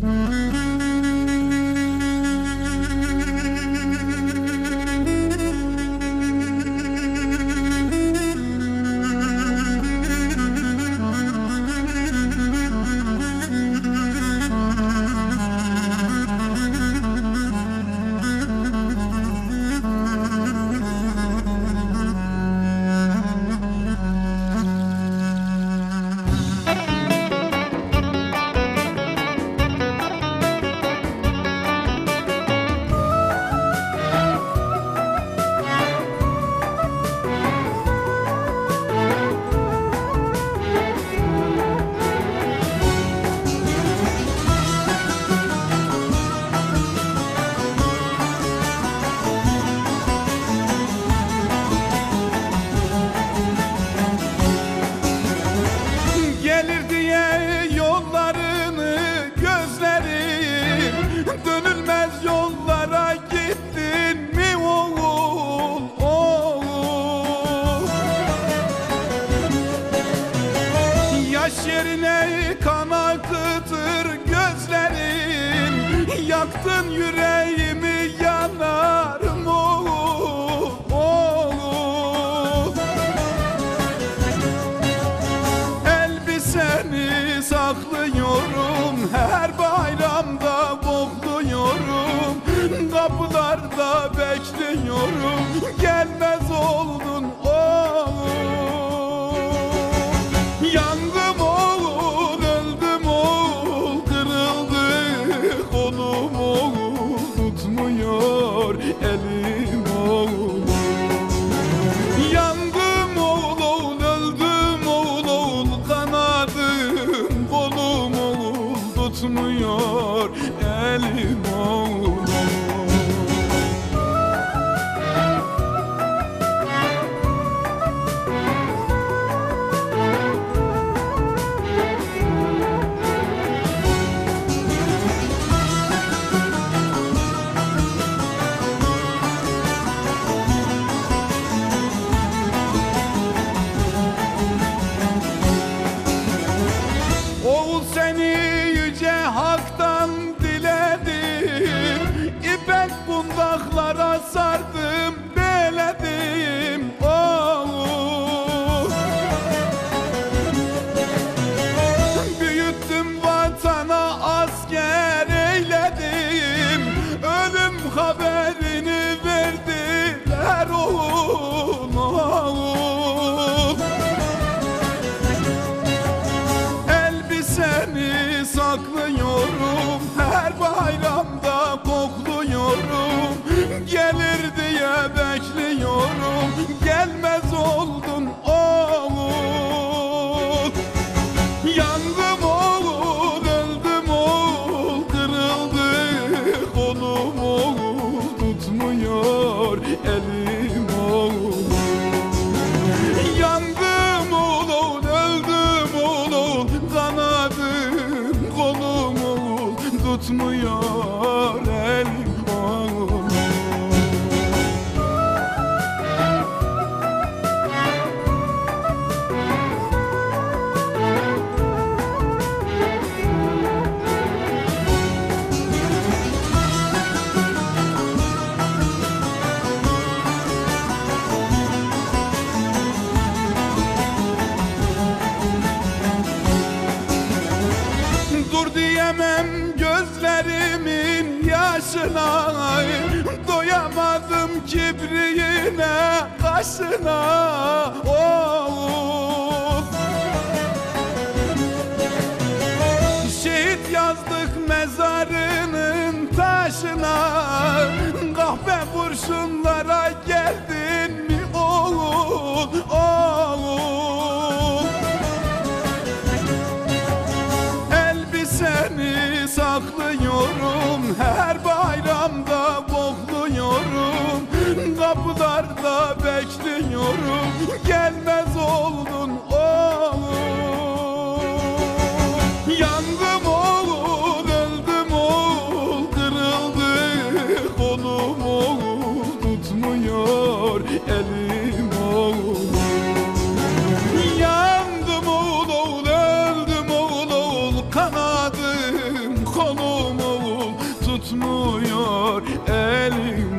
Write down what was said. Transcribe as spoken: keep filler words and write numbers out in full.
Yaş yerine kan akıtır gözlerim, yaktın yüreğimi yanarım oğul, oğul. Elbiseni saklıyorum, her bayramda kokluyorum, kapılarda bekliyorum, gelmez oldun oğul. Yandım oğul, öldüm oğul, kırıldı kolum oğul, tutmuyor elim oğul. Yandım oğul, oğul, öldüm oğul, oğul, kanadım kolum oğul, tutmuyor elim oğul. Oğul seni yüce haktan diledim, İpek bundaklara sardım, beledim oğul. Büyüttüm vatana, asker eyledim, ölüm haberini verdiler oğul, oğul. Seni saklıyorum, her bayramda kokluyorum, gelir diye bekliyorum, gelmez oldun oğul. Yandım oğul, öldüm oğul, kırıldı kolum oğul, tutmuyor elim oğul. Yandım oğul, öldüm oğul, kanadım kolum oğul, tutmuyor elim oğul. Dur diyemem gözlerimin yaşına, doyamadım kibriğine, kaşına oğul. Şehit yazdık mezarının taşına, kahpe kurşunlara geldin mi oğul, oğul. Seni saklıyorum, her bayramda kokluyorum, kapılarda bekliyorum, gelmez oldun oğul. Yandım oğul, öldüm oğul, kırıldı kolum oğul, tutmuyor elim oğul. Yandım oğul, oğul, öldüm oğul, oğul, kanadım kolum tutmuyor elim